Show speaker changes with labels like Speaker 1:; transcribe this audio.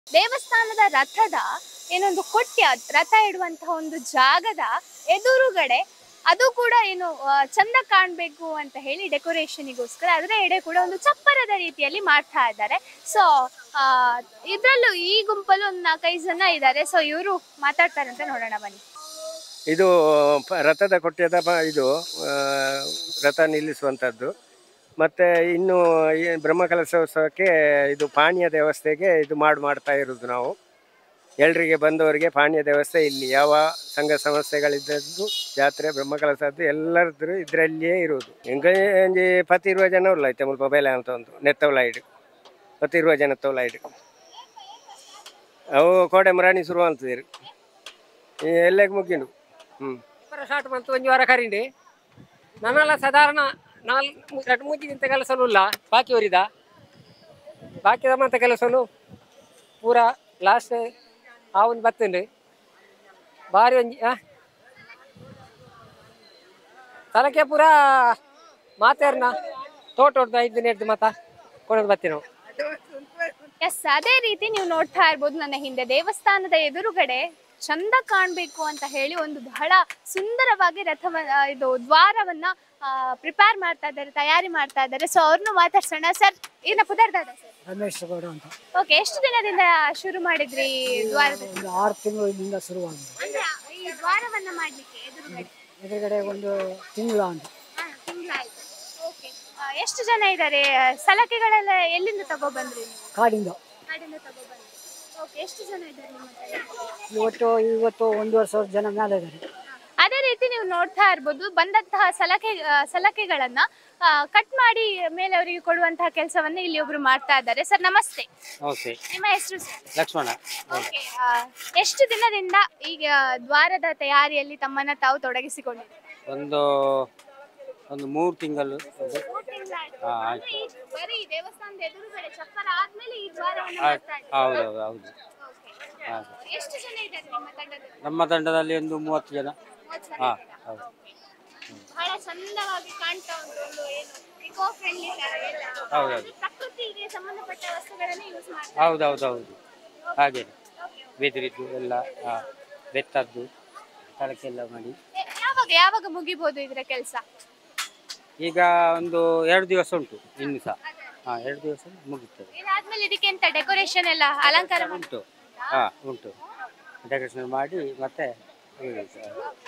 Speaker 1: ದೇವಸ್ಥಾನದ ರಥದ ಏನೊಂದು ಕೊಟ್ಯ ರಥ ಇಡುವಂತಹ ಒಂದು ಜಾಗದ ಎದುರುಗಡೆ ಅದು ಕೂಡ ಏನು ಚಂದ ಕಾಣಬೇಕು ಅಂತ ಹೇಳಿ ಡೆಕೋರೇಷನಿಗೋಸ್ಕರ ಅದರ ಎಡೆ ಕೂಡ ಒಂದು ಚಪ್ಪರದ ರೀತಿಯಲ್ಲಿ ಮಾಡ್ತಾ ಇದ್ದಾರೆ. ಸೊ ಇದ್ರಲ್ಲೂ ಈ ಗುಂಪಲ್ಲಿ ಒಂದು 4-5 ಜನ ಇದ್ದಾರೆ. ಸೊ ಇವರು ಮಾತಾಡ್ತಾರೆ ಅಂತ ನೋಡೋಣ ಬನ್ನಿ.
Speaker 2: ಇದು ರಥದ ಕೊಟ್ಯದ ಇದು ರಥ ನಿಲ್ಲಿಸುವಂಥದ್ದು. ಮತ್ತು ಇನ್ನು ಈ ಬ್ರಹ್ಮಕಲಶೋತ್ಸವಕ್ಕೆ ಇದು ಪಾನೀಯದ ವ್ಯವಸ್ಥೆಗೆ ಇದು ಮಾಡ್ತಾ ಇರೋದು ನಾವು. ಎಲ್ರಿಗೆ ಬಂದವರಿಗೆ ಪಾನೀಯದ ವ್ಯವಸ್ಥೆ ಇಲ್ಲಿ ಯಾವ ಸಂಘ ಸಂಸ್ಥೆಗಳಿದ್ದದ್ದು ಜಾತ್ರೆ ಬ್ರಹ್ಮಕಲಶದ್ದು ಎಲ್ಲರದ್ದು ಇದರಲ್ಲಿಯೇ ಇರುವುದು. ಹೆಂಗೆ 10-20 ಜನ ಉಳ್ಳಾಯ್ತು ಮುಲ್ಪ ಬೇಲೆ ಅಂತ ಒಂದು ನೆತ್ತವಲಾಯ್ಡು 10-20 ಜನ ತವಲಾಯ್ಡು ಅವು ಕೋಡೆ ಮರಾಣಿ ಶುರು ಅಂತದಿರು ಎಲ್ಲಕ್ಕೆ ಮುಗಿಂಡು
Speaker 3: ಸ್ಟಾರ್ಟ್ ಬಂತು ಒಂದು ವಾರ ಕರಿಂಡಿ ನನ್ನೆಲ್ಲ ಸಾಧಾರಣ 2-3 ದಿನ ಕೆಲಸನೂ ಇಲ್ಲ ಬಾಕಿ ಅವರಿದ ಬಾಕಿ ಮತ್ತೆ ಕೆಲಸನು ಪೂರಾ ಲಾಸ್ಟ್ ಆ ಒಂದು ಬತ್ತೇನೆ ಭಾರಿ ಒಂಜಿ ತಲಕೆ ಪೂರಾ ಮಾತಾರ್ನ ತೋಟ 5 ದಿನ ಹಿಡ್ದು ಮಾತಾ ಕೊಡೋದು ಬರ್ತೀವಿ ನಾವು.
Speaker 1: ಎಸ್, ಅದೇ ರೀತಿ ನೀವು ನೋಡ್ತಾ ಇರ್ಬೋದು ನನ್ನ ಹಿಂದೆ ದೇವಸ್ಥಾನದ ಎದುರುಗಡೆ ಚಂದ ಕಾಣಬೇಕು ಅಂತ ಹೇಳಿ ಒಂದು ಬಹಳ ಸುಂದರವಾಗಿ ಇದು ದ್ವಾರವನ್ನ ಪ್ರಿಪೇರ್ ಮಾಡ್ತಾ ಇದ್ದಾರೆ, ತಯಾರಿ ಮಾಡ್ತಾ ಇದ್ದಾರೆ. ಸೊ ಅವ್ರನ್ನು ಮಾತಾಡ್ಸೋಣ. ಸರ್, ಏನ ಪುದರ್ದಾದ ಸರ್?
Speaker 4: ರಮೇಶ್ ಗೌಡ ಅಂತ.
Speaker 1: ಓಕೆ, ಎಷ್ಟು ದಿನದಿಂದ ಶುರು ಮಾಡಿದ್ರಿ ದ್ವಾರದ?
Speaker 4: 6 ತಿಂಗಳಿಂದ ಶುರುವಾಗಿದೆ.
Speaker 1: ಅಂದ್ರೆ ಈ ದ್ವಾರವನ್ನ ಮಾಡ್ಲಿಕ್ಕೆ
Speaker 4: ಎದುರುಗಡೆ ಒಂದು ತಿಂಗಳು ಅಂತ.
Speaker 1: ತಿಂಗಳಾಯ್ತು. ಓಕೆ, ಎಷ್ಟು ಜನ ಇದ್ದಾರೆ? ಸಲಕೆಗಳೆಲ್ಲ ಎಲ್ಲಿಂದ ತಗೊಬಂದ್ರಿ?
Speaker 4: ಕಾಡಿಂದ
Speaker 1: ತಗೊಬಂದ್ರಿ. ಓಕೆ, ಎಷ್ಟು ಜನ ಇದ್ದಾರೆ ನಿಮ್ಮ ಹತ್ರ?
Speaker 4: ಇವತ್ತು 1,500 ಜನ ಮೇಲೆ ಇದ್ದಾರೆ.
Speaker 1: ಅದೇ ರೀತಿ ನೀವು ನೋಡ್ತಾ ಇರ್ಬೋದು, ಬಂದಂತಹ ಸಲಕೆಗಳನ್ನ ಕಟ್ ಮಾಡಿ ಮೇಲೆ ಅವರಿಗೆ ಕೊಡುವಂತಹ ಕೆಲಸವನ್ನ ಇಲ್ಲಿ ಒಬ್ರು ಮಾಡ್ತಾ ಇದ್ದಾರೆ. ಸರ್ ನಮಸ್ತೆ. ನಿಮ್ಮ ಹೆಸರು ಸರ್?
Speaker 5: ಲಕ್ಷ್ಮಣ.
Speaker 1: ಓಕೆ, ಎಷ್ಟು ದಿನದಿಂದ ಈಗ ದ್ವಾರದ ತಯಾರಿಯಲ್ಲಿ ತಮ್ಮನ್ನ ತಾವು ತೊಡಗಿಸಿಕೊಂಡಿದ್ದೀರಿ?
Speaker 5: ಒಂದು 3 ತಿಂಗಳು.
Speaker 1: ಬರೀ ದೇವಸ್ಥಾನದ ಎದುರುಗಡೆ ಚಪ್ಪರ ಆದ್ಮೇಲೆ ಈ ದ್ವಾರವನ್ನ ಮಾಡ್ತಾ ಇದ್ದೀರಿ?
Speaker 5: ಹೌದು.
Speaker 1: ಎಷ್ಟು ಜನ ಇದ್ದಾರೆ ನಿಮ್ಮ ತಂಡದಲ್ಲಿ?
Speaker 5: ನಮ್ಮ ತಂಡದಲ್ಲಿ ಒಂದು 30 ಜನ. ಹೌದು.
Speaker 1: ಬಹಳ ಚಂದವಾಗಿ ಕಾಣ್ತಾ ಉಂಟು. ಒಂದು ಏನು ಇಕೋ ಫ್ರೆಂಡ್ಲಿ ಪ್ರಕೃತಿಗೆ ಸಂಬಂಧಪಟ್ಟ ವಸ್ತುಗಳನ್ನ ಯೂಸ್ ಮಾಡ್ತಾರೆ.
Speaker 5: ಹೌದು. ಹಾಗೆ ಬೆದರಿದ್ದು ಎಲ್ಲ ಬೆತ್ತದ್ದು ತಳಕೆಲ್ಲ ಮಾಡಿ.
Speaker 1: ಯಾವಾಗ ಮುಗಿಬಹುದು ಇದರ ಕೆಲಸ?
Speaker 5: ಈಗ ಒಂದು 2 ದಿವಸ ಉಂಟು ಇನ್ನು ಸಹ. 2 ದಿವಸ ಮುಗಿತದೆ.
Speaker 1: ಇದಾದ್ಮೇಲೆ ಇದಕ್ಕೆ ಎಂತ ಡೆಕೋರೇಷನ್ ಎಲ್ಲ ಅಲಂಕಾರ
Speaker 5: ಉಂಟು. ಡೆಕೋರೇಷನ್ ಮಾಡಿ ಮತ್ತೆ